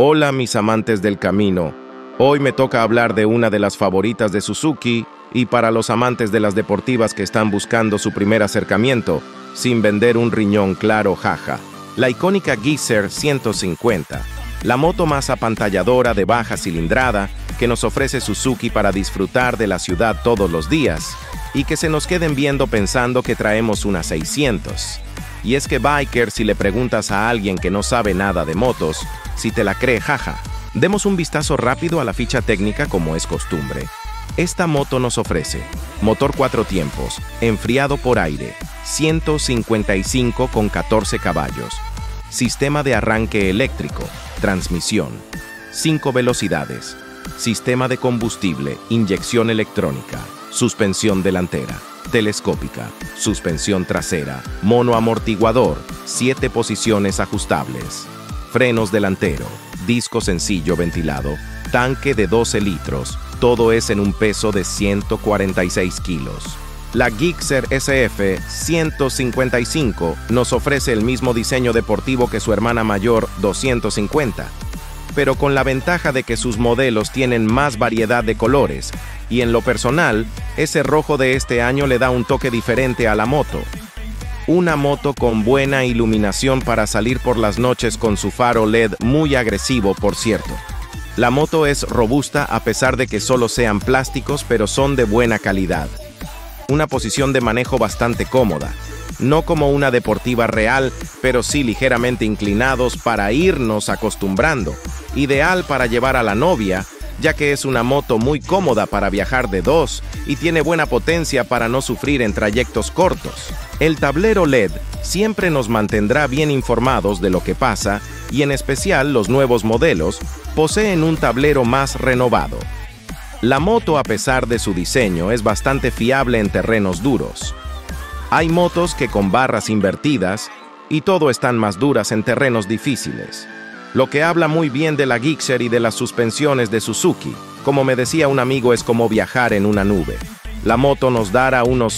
Hola mis amantes del camino, hoy me toca hablar de una de las favoritas de Suzuki y para los amantes de las deportivas que están buscando su primer acercamiento, sin vender un riñón claro, jaja. La icónica Gixxer 150, la moto más apantalladora de baja cilindrada que nos ofrece Suzuki para disfrutar de la ciudad todos los días y que se nos queden viendo pensando que traemos una 600. Y es que biker, si le preguntas a alguien que no sabe nada de motos, si te la cree, jaja. Demos un vistazo rápido a la ficha técnica como es costumbre. Esta moto nos ofrece motor 4 tiempos, enfriado por aire, 155 con 14 caballos, sistema de arranque eléctrico, transmisión, 5 velocidades, sistema de combustible, inyección electrónica, suspensión delantera, telescópica, suspensión trasera, monoamortiguador, 7 posiciones ajustables, frenos delantero, disco sencillo ventilado, tanque de 12 litros, todo es en un peso de 146 kilos. La Gixxer SF 155 nos ofrece el mismo diseño deportivo que su hermana mayor 250, pero con la ventaja de que sus modelos tienen más variedad de colores, y en lo personal, ese rojo de este año le da un toque diferente a la moto. Una moto con buena iluminación para salir por las noches con su faro LED muy agresivo, por cierto. La moto es robusta a pesar de que solo sean plásticos, pero son de buena calidad. Una posición de manejo bastante cómoda. No como una deportiva real, pero sí ligeramente inclinados para irnos acostumbrando. Ideal para llevar a la novia, ya que es una moto muy cómoda para viajar de dos y tiene buena potencia para no sufrir en trayectos cortos. El tablero LED siempre nos mantendrá bien informados de lo que pasa y en especial los nuevos modelos poseen un tablero más renovado. La moto, a pesar de su diseño, es bastante fiable en terrenos duros. Hay motos que con barras invertidas y todo están más duras en terrenos difíciles. Lo que habla muy bien de la Gixxer y de las suspensiones de Suzuki. Como me decía un amigo, es como viajar en una nube. La moto nos dará unos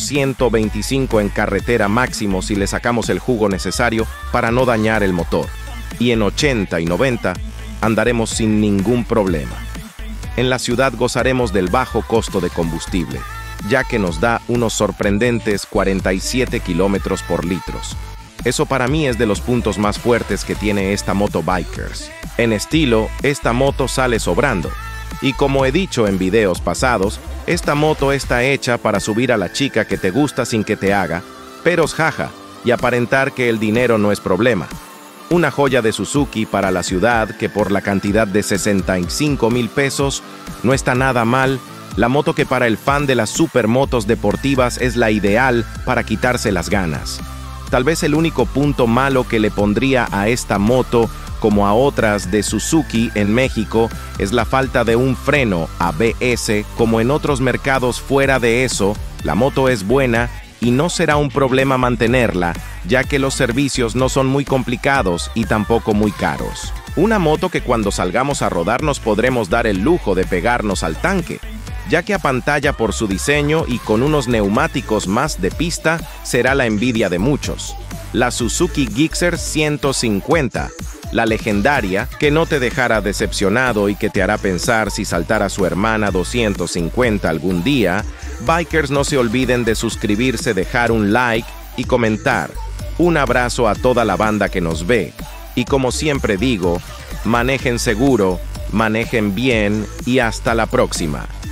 125 en carretera máximo si le sacamos el jugo necesario para no dañar el motor. Y en 80 y 90 andaremos sin ningún problema. En la ciudad gozaremos del bajo costo de combustible, ya que nos da unos sorprendentes 47 kilómetros por litro. Eso para mí es de los puntos más fuertes que tiene esta moto bikers. En estilo, esta moto sale sobrando. Y como he dicho en videos pasados, esta moto está hecha para subir a la chica que te gusta sin que te haga, peros jaja, y aparentar que el dinero no es problema. Una joya de Suzuki para la ciudad que por la cantidad de 65,000 pesos no está nada mal. La moto que para el fan de las supermotos deportivas es la ideal para quitarse las ganas. Tal vez el único punto malo que le pondría a esta moto, como a otras de Suzuki en México, es la falta de un freno ABS, como en otros mercados. Fuera de eso, la moto es buena y no será un problema mantenerla, ya que los servicios no son muy complicados y tampoco muy caros. Una moto que cuando salgamos a rodar nos podremos dar el lujo de pegarnos al tanque, ya que apantalla por su diseño y con unos neumáticos más de pista será la envidia de muchos. La Suzuki Gixxer 150, la legendaria que no te dejará decepcionado y que te hará pensar si saltar a su hermana 250 algún día. Bikers, no se olviden de suscribirse, dejar un like y comentar. Un abrazo a toda la banda que nos ve. Y como siempre digo, manejen seguro, manejen bien y hasta la próxima.